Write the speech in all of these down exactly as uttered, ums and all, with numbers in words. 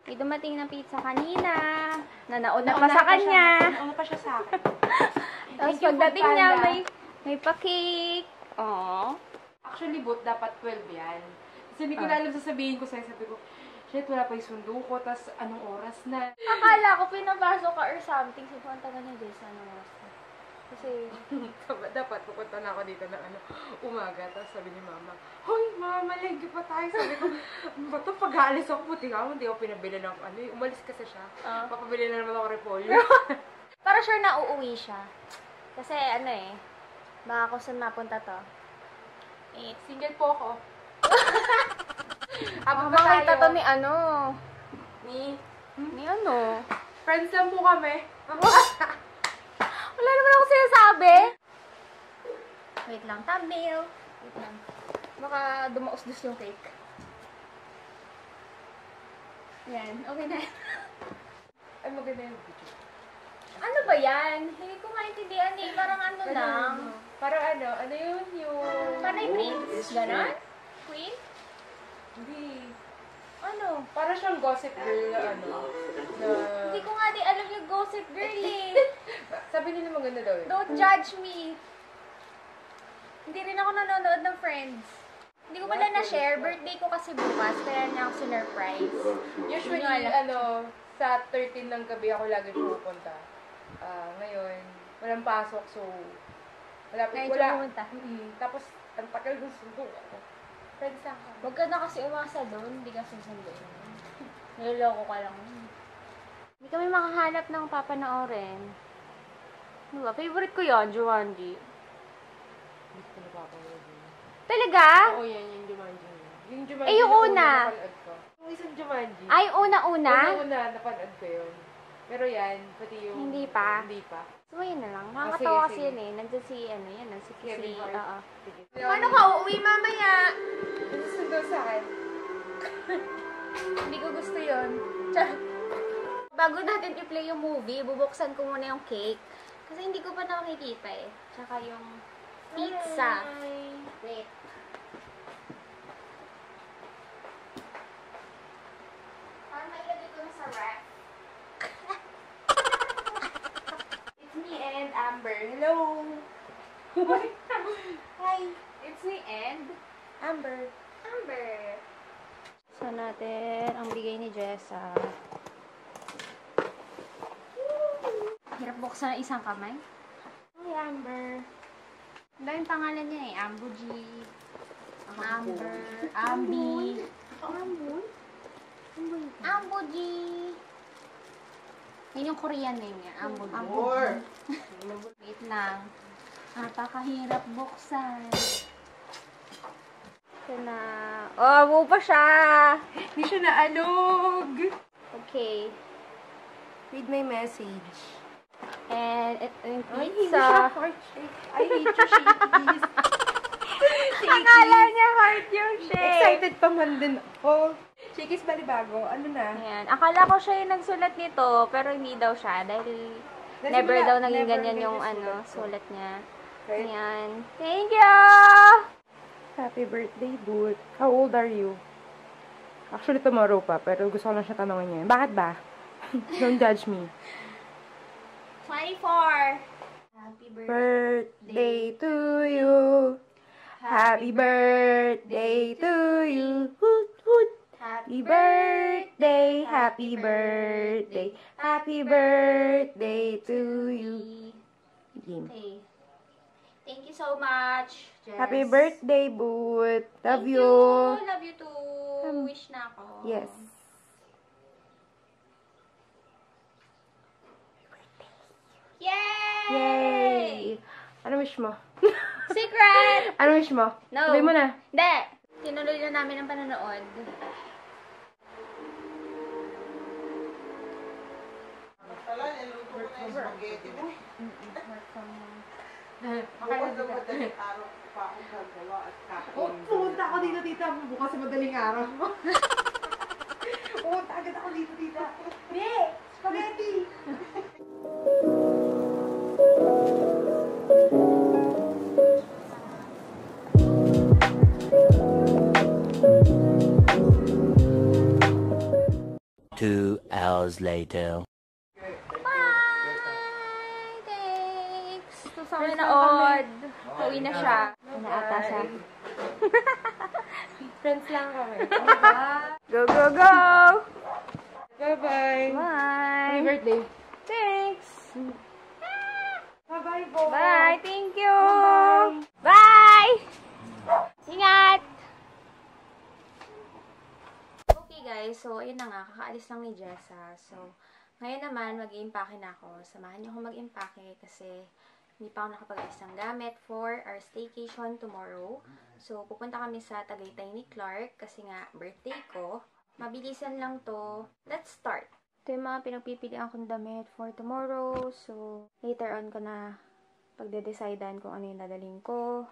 May dumating na pizza kanina. Na nauna pa sa kanya. Nauna pa siya sa akin. Tapos pagdating niya, may, may pa-cake. Aww. Actually, both dapat twelve yan. Kasi hindi ko na alam sasabihin ko sa'yo. Sabi ko, shit, wala pa yung sundo ko. Tapos, anong oras na? Akala ko pinapasok ka or something. Sabi ko, ang tagal niya, Jess, anong oras na? Kasi, dapat pupunta na ako dito ng ano, umaga. Tapos sabi ni mama, hoy, mama, malengke pa tayo. Sabi ko, ba't pag-aalis ako, puti nga, hindi ako pinabili ng ano. Umalis kasi siya. Uh. Papabili na naman ako repolyo. Para sure na uuwi siya. Kasi ano eh, baka kung saan mapunta to. Eh, single po ako. Habang makita to ni ano. Ni? Hmm? Ni ano? Friends lang po kami. Wala naman ako sinasabi. Wait lang, thumbnail. Wait lang. Baka dumaos-dus yung cake. Yan, okay na. Ay, maganda yung video. Ano ba yan? Hindi ko maintindihan eh. Parang ano lang. Parang ano, ano yun yung... Parang yung prince. Ganon? Queen? Hindi. Ano? Parang siyang gossip girl na ano. Na... Hindi ko nga di alam yung gossip girl eh. Sabi nila maganda daw yun. Don't judge me. Hindi rin ako nanonood ng Friends. Hindi ko pala na-share. Birthday ko kasi bukas. Kaya niya ako sinurprise. Usually, ano, sa thirteen ng gabi ako lagi pupunta. Uh, ngayon, walang pasok, so... Wala, ngayon wala. pumunta. Mm-hmm. Tapos, ang tagal ng sundo ako. Friends lang ka. Huwag ka na kasi umasa doon. Hindi ka susunduin. Niloloko ka lang. Hindi kami makahanap ng papanoorin. Diba? Favorite ko yun, Jumanji. Hindi ko napapanood yun. Talaga? Oo, yan, yung Jumanji. Yung Jumanji eh, yung na una. napanood ko. Yung isang Jumanji. Ay, una-una? Una-una, napanood ko yun. Pero yan, pati yung... Hindi pa? Hindi pa. So, yun na lang. Nakakatawa kasi yun eh. Nandun si, ano yan, si Kevin Hart. Oo. Paano ka uuwi mamaya? Susundo sa akin. Hindi ko gusto yun. Bago natin i-play yung movie, bubuksan ko muna yung cake. Kasi hindi ko pa nakikita eh. Tsaka yung pizza. Wait. Parang mailagay ko na sa rack. It's me and Amber. Hello! Hi! It's me and Amber. Amber. So natin ang bigay ni Jessa. Hirap buksan ng isang kamay. Hi, Amber. Ang daming pangalan niya eh. Amber G. Amber. Ambi. Amber? Amber G. Yun yung Korean name niya. Amber G. Wait lang. Napakahirap buksan. Ito na. Oh, buo pa siya. Hindi siya naalog. Okay. Read my message. And ito yung Ay, hindi pizza. siya heart shape. I hate you, shakies. Akala niya heart yung shape. Excited pa man din ako. Shakies balibago. Ano na? Ayan. Akala ko siya yung nagsulat nito, pero hindi daw siya. Dahil Dahil never wala, daw naging never ganyan yung ganyan ano, sulat ko. sulat niya. Right? Ayan. Thank you! Happy birthday, Boot. How old are you? Actually, tomorrow pa, pero gusto ko lang siya tanongin niya. Bakit ba? Don't judge me. twenty-four. Happy Birthday to you. Happy birthday to you. Hoot, hoot. Happy birthday, happy birthday, happy birthday to you. Game. Okay. Thank you so much, Jess. Happy birthday, Boot. Love Thank you. Love you too. Um, Wish na ako. Yes. Yay! Yay! Ano wish mo? Secret! Ano wish mo? No. Sabi mo na. Hindi. Tinuloy na namin ang panonood. Oh, pumunta ako dito, tita. Bukas sa madaling araw. Pumunta agad ako dito, tita. Hindi! Spaghetti! Two hours later. Bye! Thanks! So, sa mga naod. Pauwi na siya. Naata siya. Friends lang kami. Go, go, go! Bye-bye. Bye! Happy birthday. Thanks! Bye-bye po. Bye! Thank you! Bye! Ingat! Okay guys, so ayun na nga, kakaalis lang ni Jessa. So, ngayon naman, mag-i-impake na ako. Samahan niyo ako mag-impake kasi hindi pa ako nakapag-alis ng gamit for our staycation tomorrow. So, pupunta kami sa Tagaytay ni Clark kasi nga, birthday ko. Mabilisan lang to. Let's start. Ito yung mga pinagpipilian kong damit for tomorrow. So, later on ko na pagde-decidean kung ano yung dadaling ko.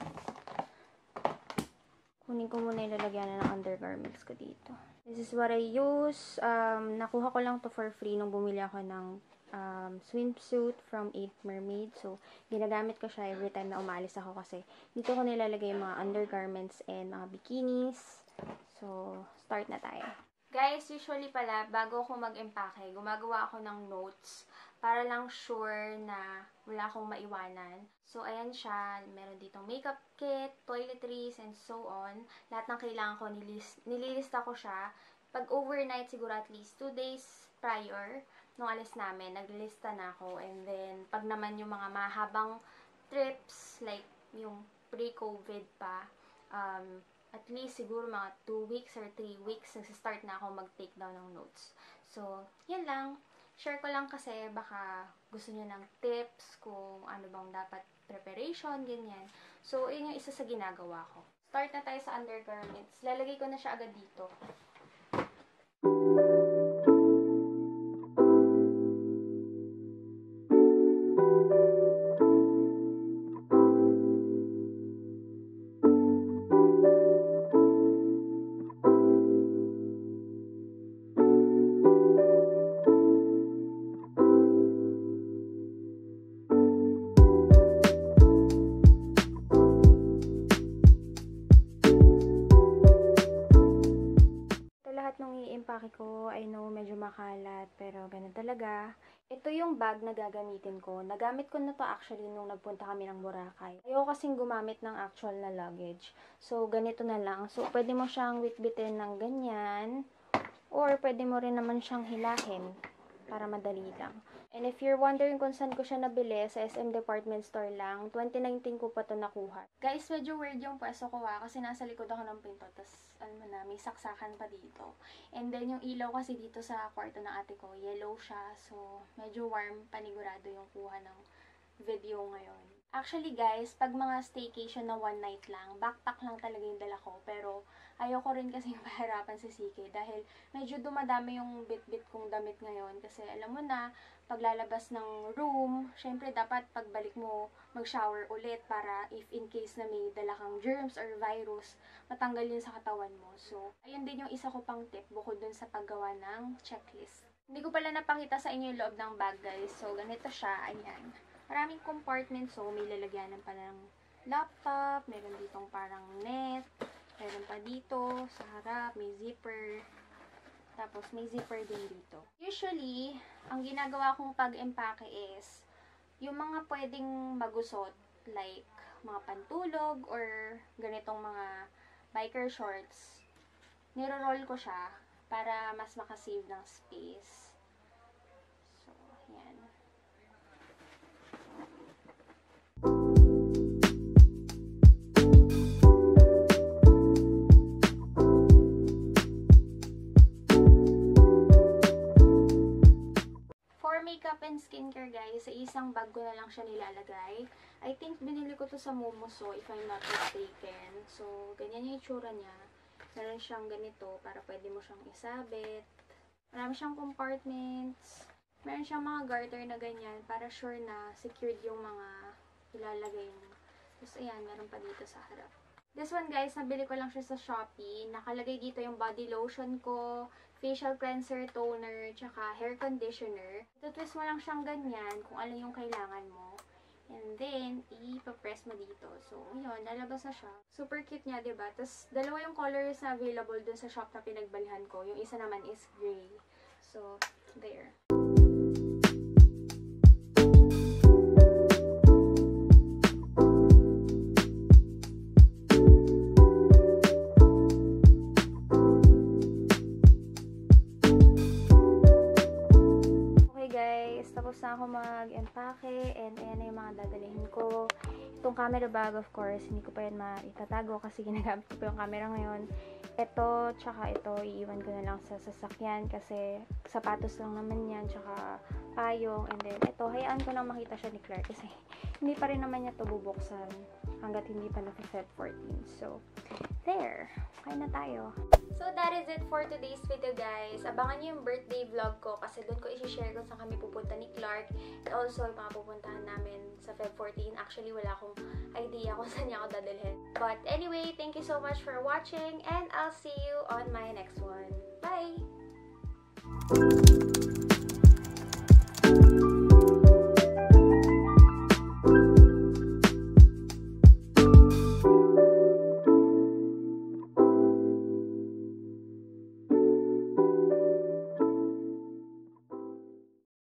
Kunin ko muna yung lalagyan ng undergarments ko dito. This is what I use. Um, nakuha ko lang to for free nung bumili ako ng um, swimsuit from eight Mermaid. So, ginagamit ko siya every time na umalis ako kasi dito ko nilalagay yung mga undergarments and mga bikinis. So, start na tayo. Guys, usually pala, bago ako mag-empake, gumagawa ako ng notes para lang sure na wala akong maiwanan. So, ayan siya. Meron ditong makeup kit, toiletries, and so on. Lahat ng kailangan ko, nilist, nililista ko siya. Pag overnight, siguro at least two days prior, nung alis namin, naglista na ako. And then, pag naman yung mga mahabang trips, like yung pre-COVID pa, um, at least siguro mga two weeks or three weeks, nagsistart na ako mag-take down ng notes. So, yan lang. Share ko lang kasi baka gusto niyo ng tips kung ano bang dapat preparation, ganyan. So, yun yung isa sa ginagawa ko. Start na tayo sa undergarments. Lalagay ko na siya agad dito. Impake ko, I know medyo makalat, pero ganun talaga. Ito yung bag na gagamitin ko. Nagamit ko na to actually nung nagpunta kami ng Boracay. Ayoko kasing gumamit ng actual na luggage. So, ganito na lang. So, pwede mo siyang witbitin ng ganyan, or pwede mo rin naman siyang hilahin para madali lang. And if you're wondering kung saan ko siya nabili, sa S M Department Store lang, twenty nineteen ko pa to nakuha. Guys, medyo weird yung pwesto ko ha, kasi nasa likod ako ng pinto, tas ano na, may saksakan pa dito. And then yung ilaw kasi dito sa kwarto ng ate ko, yellow siya, so medyo warm, panigurado yung kuha ng video ngayon. Actually guys, pag mga staycation na one night lang, backpack lang talaga yung dala ko, pero ayoko rin kasi pahirapan si Sike dahil medyo dumadami yung bit-bit kong damit ngayon kasi alam mo na, paglalabas ng room, syempre dapat pagbalik mo mag-shower ulit para if in case na may dala kang germs or virus, matanggal yun sa katawan mo. So, ayun din yung isa ko pang tip bukod dun sa paggawa ng checklist. Hindi ko pala napakita sa inyo yung loob ng bag guys. So, ganito siya. Ayan. Maraming compartments. So, may lalagyanan pa ng laptop, meron ditong parang net, meron pa dito sa harap, may zipper. Tapos, may zipper din dito. Usually, ang ginagawa kong pag-empake is, yung mga pwedeng magusot, like, mga pantulog, or ganitong mga biker shorts, niro-roll ko siya para mas makasave ng space. So, yan. Makeup and skincare guys, sa isang bag ko na lang siya nilalagay. I think binili ko to sa Momoso if I'm not mistaken. So, ganyan yung itsura niya. Meron siyang ganito para pwede mo siyang isabit. Marami siyang compartments. Meron siyang mga garter na ganyan para sure na secured yung mga ilalagay mo. Tapos ayan, meron pa dito sa harap. This one guys, nabili ko lang siya sa Shopee. Nakalagay dito yung body lotion ko, facial cleanser, toner, tsaka hair conditioner. Ito-twist mo lang siyang ganyan kung ano yung kailangan mo. And then, ipapress mo dito. So, yun, lalabas na siya. Super cute niya, diba? Tapos, dalawa yung colors na available dun sa shop na pinagbalihan ko. Yung isa naman is gray. So, there. Tapos na ako mag-empake and ayan na yung mga dadalhin ko. Itong camera bag, of course, hindi ko pa yan maitatago kasi ginagamit ko pa yung camera ngayon. Ito, tsaka ito, iiwan ko na lang sa sasakyan kasi sapatos lang naman yan, tsaka payong. And then, ito, hayaan ko nang makita siya ni Claire kasi hindi pa rin naman niya ito bubuksan hanggat hindi pa naka-Feb fourteen. So, there. Kain na tayo. So, that is it for today's video, guys. Abangan niyo yung birthday vlog ko kasi doon ko i-share kung saan kami pupunta ni Clark. And also, yung mga pupuntahan namin sa Feb fourteen. Actually, wala akong idea kung saan niya ako dadalhin. But anyway, thank you so much for watching and I'll see you on my next one. Bye!